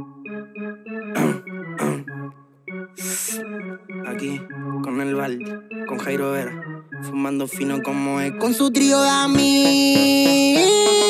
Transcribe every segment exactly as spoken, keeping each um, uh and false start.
Aquí, con el Baldi, con Jairo Vera, fumando fino como es. Con su trío de amigas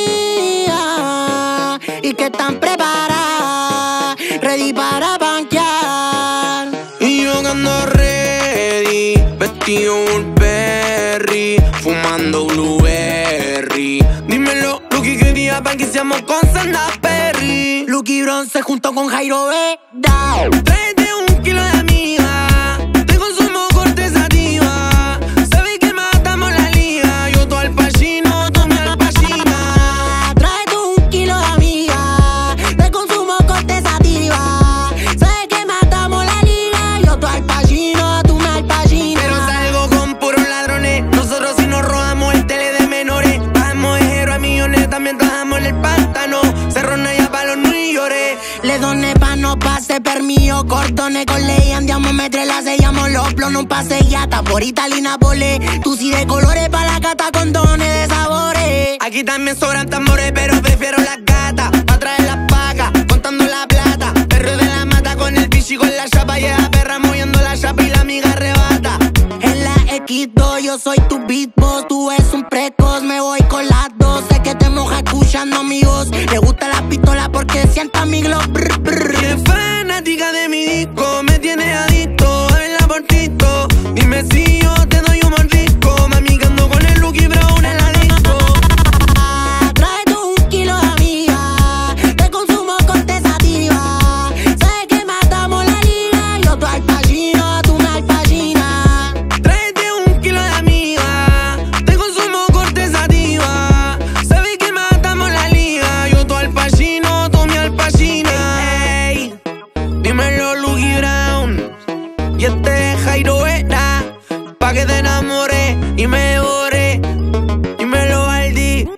y que están preparadas, ready para banquear. Y yo ando ready, vestido Burberry, fumando Blueberry. Dímelo, Lucky, ¿qué día pa' que seamos con Sandra Perry? Lucky Bronce junto con Jairo Vera. Tráete un kilo de amiga, te consumo corte sativa. Sabes que matamos la liga, yo tú al Pacino, tú me al Pacina. Tráete un kilo de amiga, te consumo corte sativa. Sabes que matamos la liga, yo tú al Pacino, tú me al Pacina. Pero salgo con puros ladrones, nosotros si nos robamos el tele de menores. Bajamos de cero a millones, también trabajamos en el pantano. Cerrona ya pa' los New York. Le doné pa' no pase permiso, cordones con ley, andiamo metre la sellamos los plonos, un pase yata por Italina pole. Tú sí de colores pa' la cata con dones de sabores. Aquí también sobran tambores, pero prefiero las gatas. Pa' traer las pacas, contando la plata. Perro de la mata con el bichi con la chapa. Llega perra moviendo la chapa y la amiga arrebata. En la X dos yo soy tu beatbox, tú eres un precoz, me voy con las dos. Sé que te moja escuchando mi voz, le gusta la pistola porque sienta mi glow. Brr, brr. Y es fanática de mi disco, me tiene adicto a verla por TikTok. Dime si yo te doy un mordisco, mami, que ando con el Lucky Brown en la disco. Tráete un kilo de amiga, te consumo corte sativa. Sabes que matamos la liga, yo tú al Pacino, tú me al Pacina. Tráete un kilo de amiga, te consumo corte sativa. Sabes que matamos la liga, yo tú al Pacino, tú me al Pacina. Ey, dímelo Lucky Brown, y este es Jairo Vera, pa' que te enamores y me devore. Dímelo Baldi,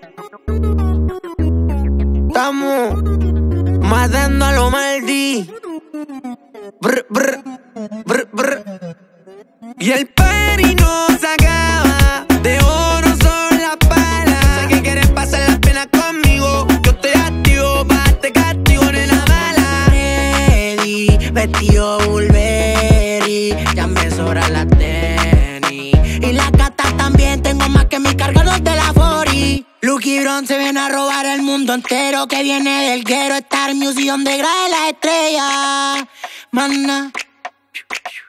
estamos matando a lo Maldi. Brr, brr, brr, brr. Y el party no se acaba, de oro son las palas. Sé que quieres pasar las penas conmigo, yo estoy activo pa' este castigo, nena mala. Ready, vestido Burberry, ya me sobran las tenis. Y las gatas también, tengo más que mi cargador de la cuarenta. Lucky Bronce viene a robar el mundo entero, que viene del Ghetto Star Music donde grabe la estrella. Mana.